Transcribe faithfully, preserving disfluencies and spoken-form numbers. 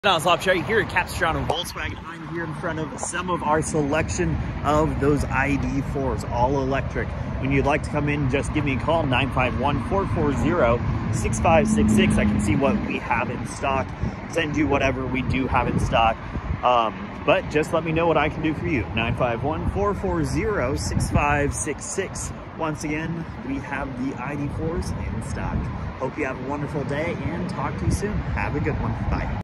I'll show you here at Capistrano Volkswagen. I'm here in front of some of our selection of those I D fours, all electric. When you'd like to come in, just give me a call, nine five one, four four zero, six five six six. I can see what we have in stock, send you whatever we do have in stock. Um, but just let me know what I can do for you. nine five one, four four zero, six five six six. Once again, we have the I D fours in stock. Hope you have a wonderful day and talk to you soon. Have a good one. Bye.